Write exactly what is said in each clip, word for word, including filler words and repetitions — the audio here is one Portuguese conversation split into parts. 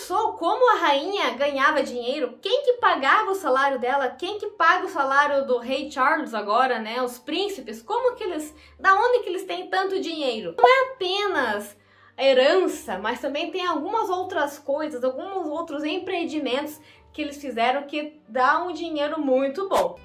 pensou como a rainha ganhava dinheiro? Quem que pagava o salário dela? Quem que paga o salário do rei Charles agora, né? Os príncipes, como que eles... Da onde que eles têm tanto dinheiro? Não é apenas a herança, mas também tem algumas outras coisas, alguns outros empreendimentos que eles fizeram que dá um dinheiro muito bom.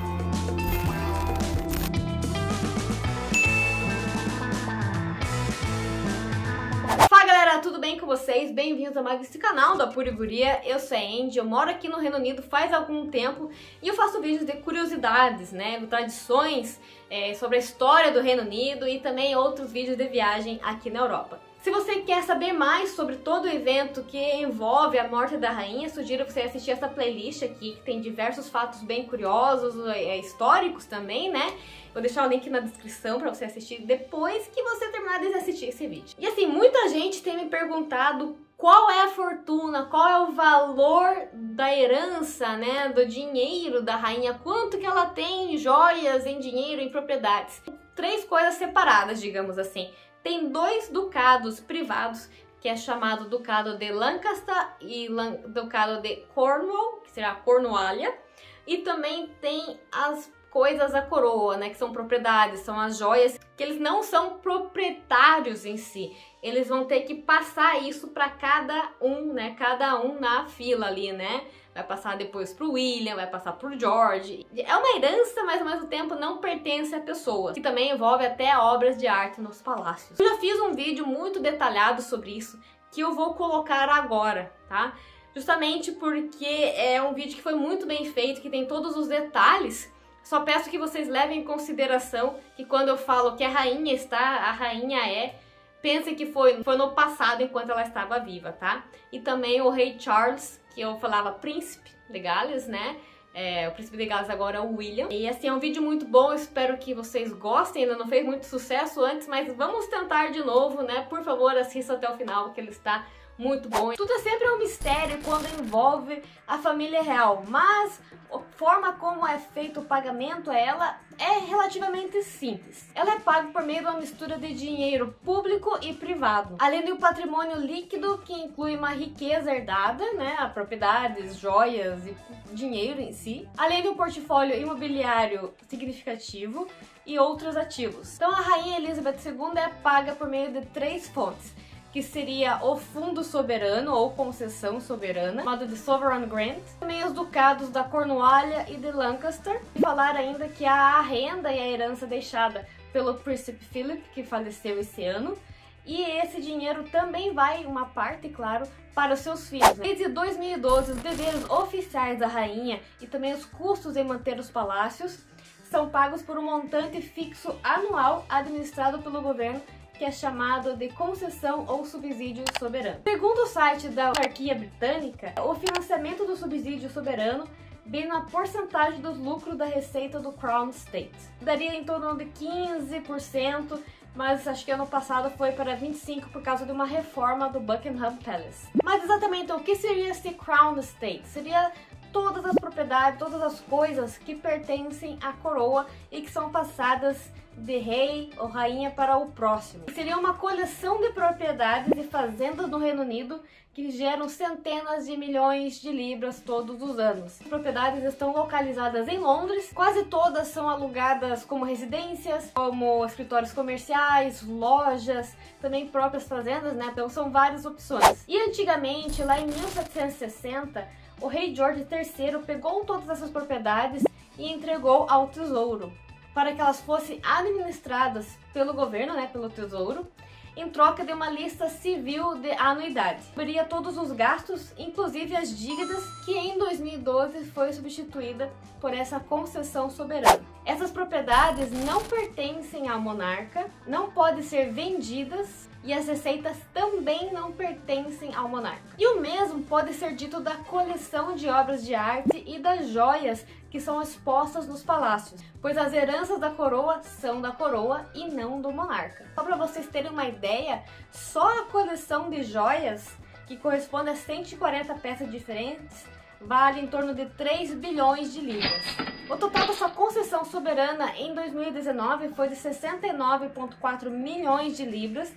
Fala galera, tudo bem com vocês? Bem-vindos a mais esse canal da Pura Guria. Eu sou a Andy, eu moro aqui no Reino Unido faz algum tempo e eu faço vídeos de curiosidades, né, tradições é, sobre a história do Reino Unido e também outros vídeos de viagem aqui na Europa. Se você quer saber mais sobre todo o evento que envolve a morte da rainha, sugiro você assistir essa playlist aqui, que tem diversos fatos bem curiosos, é, históricos também, né? Vou deixar o link na descrição pra você assistir depois que você terminar de assistir esse vídeo. E assim, muita gente tem me perguntado qual é a fortuna, qual é o valor da herança, né, do dinheiro da rainha, quanto que ela tem em joias, em dinheiro, em propriedades. Três coisas separadas, digamos assim. Tem dois ducados privados, que é chamado Ducado de Lancaster e Ducado de Cornwall, que será a Cornualha. E também tem as coisas da coroa, né, que são propriedades, são as joias, que eles não são proprietários em si. Eles vão ter que passar isso para cada um, né, cada um na fila ali, né. Vai passar depois pro William, vai passar pro George. É uma herança, mas ao mesmo tempo não pertence a pessoas. Que também envolve até obras de arte nos palácios. Eu já fiz um vídeo muito detalhado sobre isso, que eu vou colocar agora, tá? Justamente porque é um vídeo que foi muito bem feito, que tem todos os detalhes. Só peço que vocês levem em consideração que quando eu falo que a rainha está, a rainha é... Pense que foi, foi no passado, enquanto ela estava viva, tá? E também o rei Charles, que eu falava príncipe de Gales, né? É, o príncipe de Gales agora é o William. E assim, é um vídeo muito bom, eu espero que vocês gostem. Ainda não fez muito sucesso antes, mas vamos tentar de novo, né? Por favor, assista até o final, porque ele está muito bom. Tudo é sempre um mistério quando envolve a família real, mas a forma como é feito o pagamento a ela é relativamente simples. Ela é paga por meio de uma mistura de dinheiro público e privado, além do patrimônio líquido, que inclui uma riqueza herdada, né, a propriedades, joias e dinheiro em si, além de um portfólio imobiliário significativo e outros ativos. Então a rainha Elizabeth segunda é paga por meio de três fontes, que seria o Fundo Soberano ou Concessão Soberana, chamado de Sovereign Grant, também os ducados da Cornualha e de Lancaster, e falar ainda que há a renda e a herança deixada pelo príncipe Philip, que faleceu esse ano, e esse dinheiro também vai, uma parte, claro, para os seus filhos. Desde dois mil e doze, os deveres oficiais da rainha e também os custos em manter os palácios são pagos por um montante fixo anual administrado pelo governo, que é chamado de concessão ou subsídio soberano. Segundo o site da Monarquia Britânica, o financiamento do subsídio soberano vem na porcentagem dos lucros da receita do Crown Estate. Daria em torno de quinze por cento, mas acho que ano passado foi para vinte e cinco por cento por causa de uma reforma do Buckingham Palace. Mas exatamente o que seria esse Crown Estate? Seria todas as propriedades, todas as coisas que pertencem à coroa e que são passadas de rei ou rainha para o próximo. Seria uma coleção de propriedades e fazendas no Reino Unido que geram centenas de milhões de libras todos os anos. As propriedades estão localizadas em Londres, quase todas são alugadas como residências, como escritórios comerciais, lojas, também próprias fazendas, né? Então são várias opções. E antigamente, lá em mil setecentos e sessenta, o rei George terceiro pegou todas essas propriedades e entregou ao tesouro, para que elas fossem administradas pelo governo, né, pelo tesouro, em troca de uma lista civil de anuidade. Cobriria todos os gastos, inclusive as dívidas, que em dois mil e doze foi substituída por essa concessão soberana. Essas propriedades não pertencem ao monarca, não podem ser vendidas e as receitas também não pertencem ao monarca. E o mesmo pode ser dito da coleção de obras de arte e das joias que são expostas nos palácios, pois as heranças da coroa são da coroa e não do monarca. Só para vocês terem uma ideia, só a coleção de joias, que corresponde a cento e quarenta peças diferentes, vale em torno de três bilhões de libras. O total da sua concessão soberana em dois mil e dezenove foi de sessenta e nove vírgula quatro milhões de libras,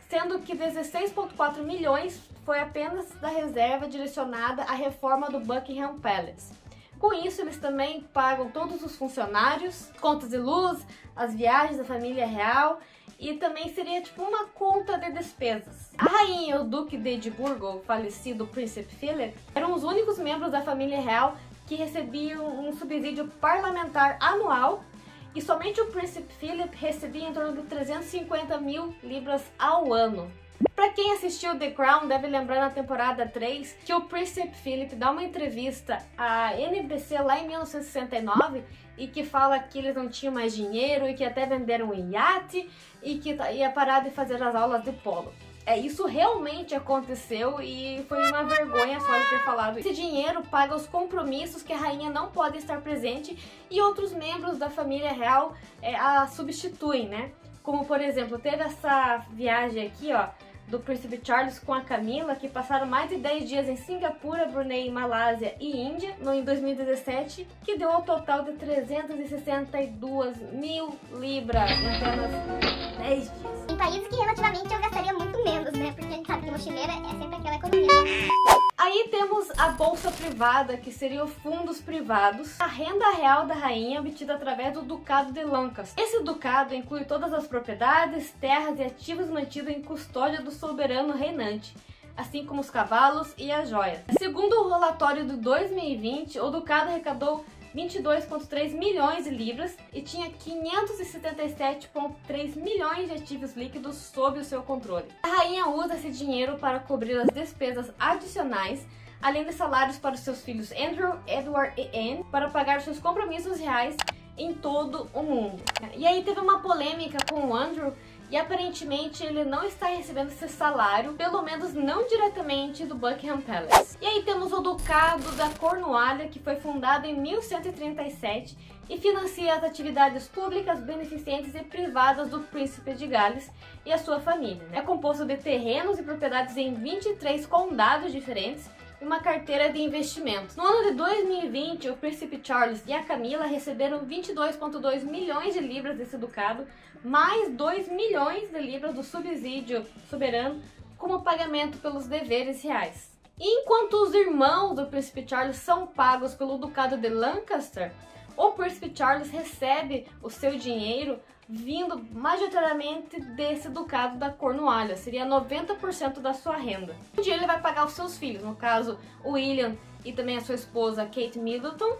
sendo que dezesseis vírgula quatro milhões foi apenas da reserva direcionada à reforma do Buckingham Palace. Com isso, eles também pagam todos os funcionários, contas de luz, as viagens da família real e também seria tipo uma conta de despesas. A rainha e o duque de Edimburgo, o falecido príncipe Philip, eram os únicos membros da família real que recebiam um subsídio parlamentar anual e somente o príncipe Philip recebia em torno de trezentos e cinquenta mil libras ao ano. Pra quem assistiu The Crown deve lembrar na temporada três que o príncipe Philip dá uma entrevista à N B C lá em mil novecentos e sessenta e nove e que fala que eles não tinham mais dinheiro e que até venderam um iate e que ia parar de fazer as aulas de polo. É, isso realmente aconteceu e foi uma vergonha só ele ter falado. Esse dinheiro paga os compromissos que a rainha não pode estar presente e outros membros da família real é, a substituem, né? Como, por exemplo, teve essa viagem aqui, ó, do príncipe Charles com a Camila, que passaram mais de dez dias em Singapura, Brunei, Malásia e Índia, no, em dois mil e dezessete, que deu um total de trezentos e sessenta e duas mil libras em apenas dez dias. Em países que relativamente eu gastaria muito menos, né? Porque a gente sabe que mochileira é sempre aquela economia. Aí temos a bolsa privada, que seria os fundos privados, a renda real da rainha obtida através do Ducado de Lancaster. Esse ducado inclui todas as propriedades, terras e ativos mantidos em custódia do soberano reinante, assim como os cavalos e as joias. Segundo o relatório de dois mil e vinte, o ducado arrecadou vinte e dois vírgula três milhões de libras e tinha quinhentos e setenta e sete vírgula três milhões de ativos líquidos sob o seu controle. A rainha usa esse dinheiro para cobrir as despesas adicionais, além de salários para os seus filhos Andrew, Edward e Anne, para pagar seus compromissos reais em todo o mundo. E aí teve uma polêmica com o Andrew, e aparentemente ele não está recebendo esse salário, pelo menos não diretamente do Buckingham Palace. E aí temos o Ducado da Cornualha, que foi fundado em mil cento e trinta e sete e financia as atividades públicas, beneficentes e privadas do príncipe de Gales e a sua família. É composto de terrenos e propriedades em vinte e três condados diferentes e uma carteira de investimentos. No ano de dois mil e vinte, o príncipe Charles e a Camila receberam vinte e dois vírgula dois milhões de libras desse ducado, mais dois milhões de libras do subsídio soberano como pagamento pelos deveres reais. E enquanto os irmãos do príncipe Charles são pagos pelo Ducado de Lancaster, o príncipe Charles recebe o seu dinheiro vindo majoritariamente desse ducado da Cornualha, seria noventa por cento da sua renda. Um dia ele vai pagar os seus filhos, no caso o William e também a sua esposa Kate Middleton,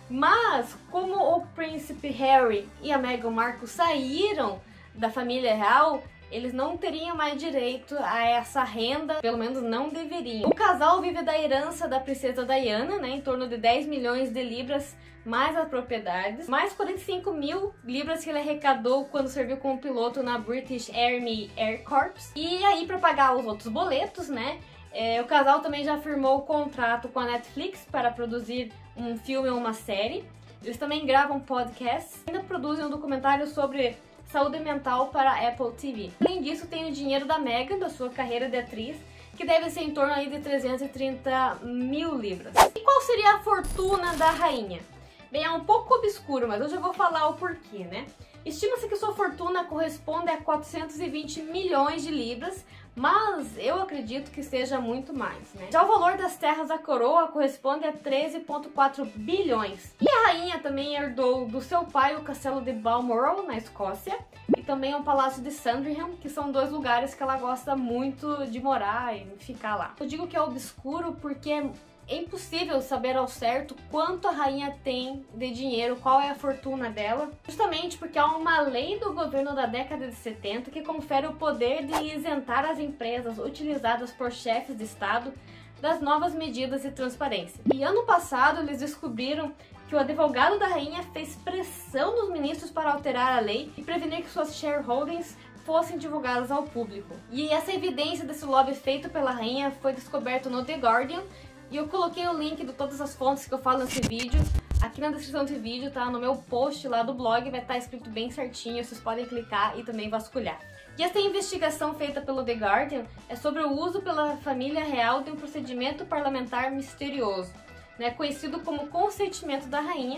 mas como o príncipe Harry e a Meghan Markle saíram da família real, eles não teriam mais direito a essa renda, pelo menos não deveriam. O casal vive da herança da princesa Diana, né, em torno de dez milhões de libras, mais as propriedades, mais quarenta e cinco mil libras que ele arrecadou quando serviu como piloto na British Army Air Corps. E aí, para pagar os outros boletos, né, é, o casal também já firmou o contrato com a Netflix para produzir um filme ou uma série. Eles também gravam podcasts e ainda produzem um documentário sobre saúde mental para a Apple T V. Além disso, tem o dinheiro da Meghan, da sua carreira de atriz, que deve ser em torno aí de trezentos e trinta mil libras. E qual seria a fortuna da rainha? Bem, é um pouco obscuro, mas eu já vou falar o porquê, né? Estima-se que sua fortuna corresponde a quatrocentos e vinte milhões de libras, mas eu acredito que seja muito mais, né? Já o valor das terras da coroa corresponde a treze vírgula quatro bilhões. E a rainha também herdou do seu pai o castelo de Balmoral, na Escócia, e também o palácio de Sandringham, que são dois lugares que ela gosta muito de morar e ficar lá. Eu digo que é obscuro porque é impossível saber ao certo quanto a rainha tem de dinheiro, qual é a fortuna dela, justamente porque há uma lei do governo da década de setenta que confere o poder de isentar as empresas utilizadas por chefes de Estado das novas medidas de transparência. E ano passado eles descobriram que o advogado da rainha fez pressão nos ministros para alterar a lei e prevenir que suas shareholdings fossem divulgadas ao público. E essa evidência desse lobby feito pela rainha foi descoberto no The Guardian, e eu coloquei o link de todas as fontes que eu falo nesse vídeo aqui na descrição desse vídeo, tá? No meu post lá do blog vai estar escrito bem certinho, vocês podem clicar e também vasculhar. E essa investigação feita pelo The Guardian é sobre o uso pela família real de um procedimento parlamentar misterioso, né, conhecido como consentimento da rainha,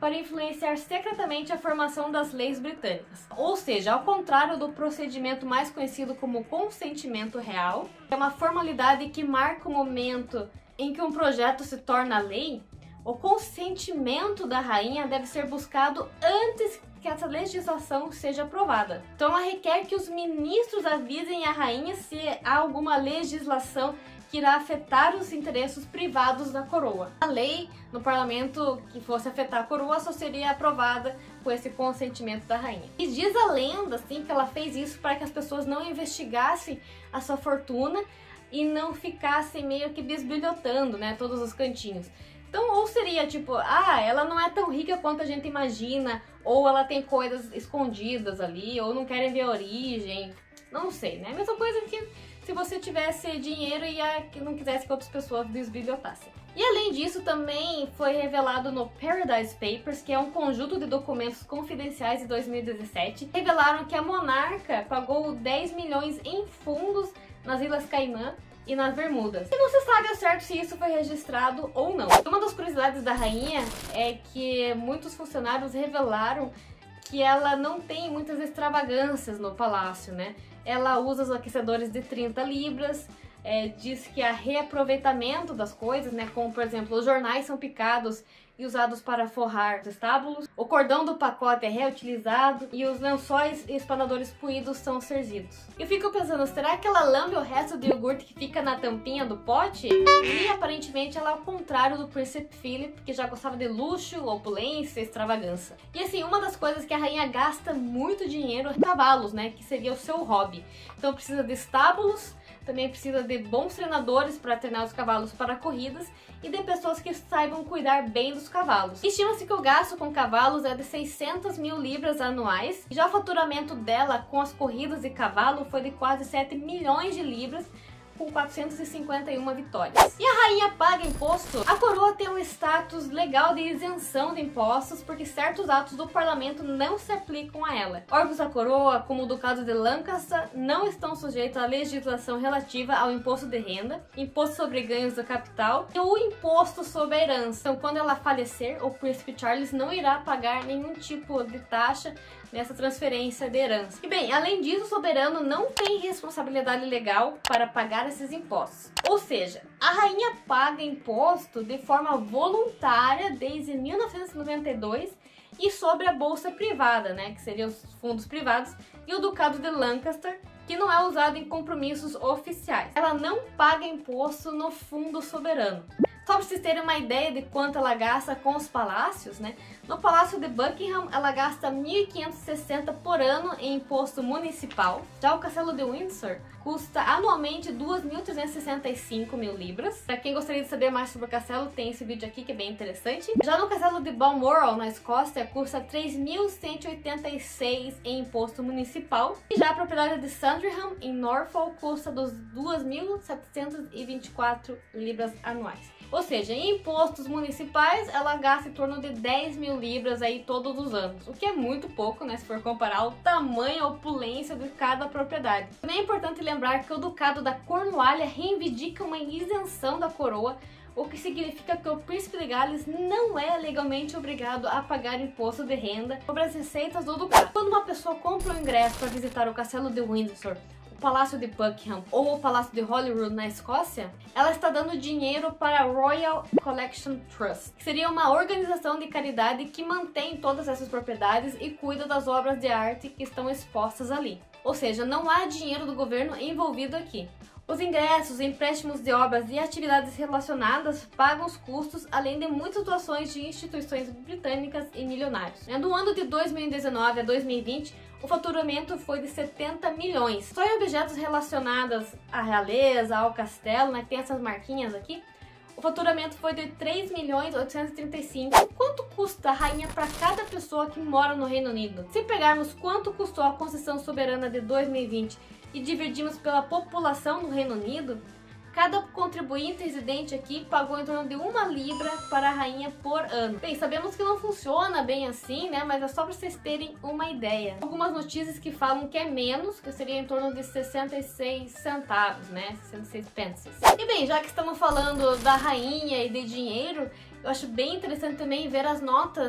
para influenciar secretamente a formação das leis britânicas. Ou seja, ao contrário do procedimento mais conhecido como consentimento real, é uma formalidade que marca o momento em que um projeto se torna lei, o consentimento da rainha deve ser buscado antes que essa legislação seja aprovada. Então ela requer que os ministros avisem a rainha se há alguma legislação que irá afetar os interesses privados da coroa. A lei no parlamento que fosse afetar a coroa só seria aprovada com esse consentimento da rainha. E diz a lenda, assim, que ela fez isso para que as pessoas não investigassem a sua fortuna e não ficassem meio que bisbilhotando, né, todos os cantinhos. Então, ou seria tipo, ah, ela não é tão rica quanto a gente imagina, ou ela tem coisas escondidas ali, ou não querem ver a origem, não sei, né? A mesma coisa que se você tivesse dinheiro e a, que não quisesse que outras pessoas bisbilhotassem. E além disso, também foi revelado no Paradise Papers, que é um conjunto de documentos confidenciais de dois mil e dezessete, revelaram que a monarca pagou dez milhões em fundos nas Ilhas Caimã e nas Bermudas. E não se sabe ao certo se isso foi registrado ou não. Uma das curiosidades da rainha é que muitos funcionários revelaram que ela não tem muitas extravagâncias no palácio, né? Ela usa os aquecedores de trinta libras, é, diz que há reaproveitamento das coisas, né? Como, por exemplo, os jornais são picados e usados para forrar os estábulos, o cordão do pacote é reutilizado e os lençóis e espanadores puídos são servidos. Eu fico pensando, será que ela lambe o resto do iogurte que fica na tampinha do pote? E aparentemente ela é ao contrário do príncipe Philip, que já gostava de luxo, opulência, extravagância. E assim, uma das coisas que a rainha gasta muito dinheiro é cavalos, né? Que seria o seu hobby. Então precisa de estábulos, também precisa de bons treinadores para treinar os cavalos para corridas e de pessoas que saibam cuidar bem dos cavalos. Estima-se que o gasto com cavalos é de seiscentas mil libras anuais, e já o faturamento dela com as corridas de cavalo foi de quase sete milhões de libras, com quatrocentas e cinquenta e uma vitórias. E a rainha paga imposto? A coroa tem um status legal de isenção de impostos, porque certos atos do parlamento não se aplicam a ela. Órgãos da coroa, como o Ducado de Lancaster, não estão sujeitos à legislação relativa ao imposto de renda, imposto sobre ganhos da capital e o imposto sobre a herança. Então, quando ela falecer, o príncipe Charles não irá pagar nenhum tipo de taxa nessa transferência de herança. E bem, além disso, o soberano não tem responsabilidade legal para pagar esses impostos. Ou seja, a rainha paga imposto de forma voluntária desde mil novecentos e noventa e dois e sobre a bolsa privada, né, que seriam os fundos privados, e o Ducado de Lancaster, que não é usado em compromissos oficiais. Ela não paga imposto no fundo soberano. Só para vocês terem uma ideia de quanto ela gasta com os palácios, né? No Palácio de Buckingham, ela gasta mil quinhentos e sessenta por ano em imposto municipal. Já o Castelo de Windsor custa anualmente duas mil trezentas e sessenta e cinco mil libras. Para quem gostaria de saber mais sobre o castelo, tem esse vídeo aqui que é bem interessante. Já no Castelo de Balmoral, na Escócia, custa três mil cento e oitenta e seis em imposto municipal. E já a propriedade de Sandringham, em Norfolk, custa dos duas mil setecentas e vinte e quatro libras anuais. Ou seja, em impostos municipais, ela gasta em torno de dez mil libras aí todos os anos, o que é muito pouco, né, se for comparar o tamanho, a opulência de cada propriedade. Também é importante lembrar que o Ducado da Cornualha reivindica uma isenção da coroa, o que significa que o príncipe de Gales não é legalmente obrigado a pagar imposto de renda sobre as receitas do ducado. Quando uma pessoa compra um ingresso para visitar o Castelo de Windsor, o Palácio de Buckingham ou o Palácio de Holyrood na Escócia, ela está dando dinheiro para a Royal Collection Trust, que seria uma organização de caridade que mantém todas essas propriedades e cuida das obras de arte que estão expostas ali. Ou seja, não há dinheiro do governo envolvido aqui. Os ingressos, empréstimos de obras e atividades relacionadas pagam os custos, além de muitas doações de instituições britânicas e milionários. No ano de dois mil e dezenove a dois mil e vinte, o faturamento foi de setenta milhões. Só em objetos relacionados à realeza, ao castelo, né, que tem essas marquinhas aqui, o faturamento foi de três milhões oitocentos e trinta e cinco. Quanto custa a rainha para cada pessoa que mora no Reino Unido? Se pegarmos quanto custou a concessão soberana de dois mil e vinte e dividirmos pela população do Reino Unido, cada contribuinte residente aqui pagou em torno de uma libra para a rainha por ano. Bem, sabemos que não funciona bem assim, né? Mas é só para vocês terem uma ideia. Algumas notícias que falam que é menos, que seria em torno de sessenta e seis centavos, né? sessenta e seis pences. E bem, já que estamos falando da rainha e de dinheiro, eu acho bem interessante também ver as notas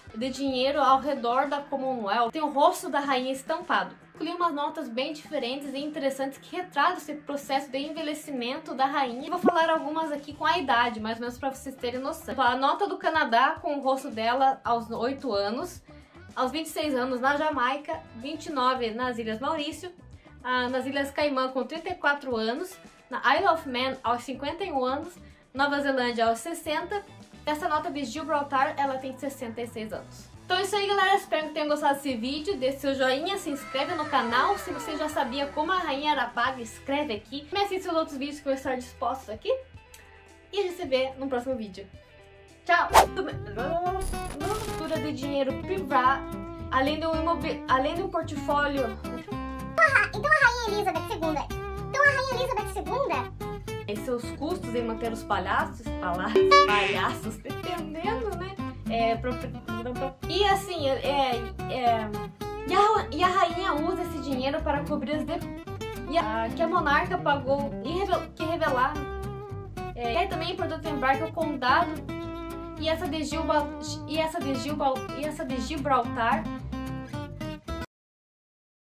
de dinheiro ao redor da Commonwealth tem o rosto da rainha estampado. Escolhi umas notas bem diferentes e interessantes que retratam esse processo de envelhecimento da rainha. Vou falar algumas aqui com a idade, mais ou menos para vocês terem noção. A nota do Canadá com o rosto dela aos oito anos, aos vinte e seis anos na Jamaica, vinte e nove nas Ilhas Maurício, nas Ilhas Caimã com trinta e quatro anos, na Isle of Man aos cinquenta e um anos, Nova Zelândia aos sessenta. Essa nota de Gibraltar, ela tem sessenta e seis anos. Então é isso aí, galera, espero que tenham gostado desse vídeo, deixe seu joinha, se inscreve no canal, se você já sabia como a rainha era paga, escreve aqui, me assiste os outros vídeos que vão estar dispostos aqui, e a gente se vê no próximo vídeo. Tchau! Estrutura de dinheiro privado, além do, imobil... além do portfólio... Então a rainha Elizabeth segunda, então a rainha Elizabeth segunda... E seus custos em manter os palhaços, palhaços, palhaços, dependendo, né? É, pro, pro, pro, e assim, é, é, e, a, e a rainha usa esse dinheiro para cobrir as de, e a, que a monarca pagou e revel, que revelaram. É, e aí também é importante lembrar que o condado e essa de, Gilba, e essa de, Gilba, e essa de Gibraltar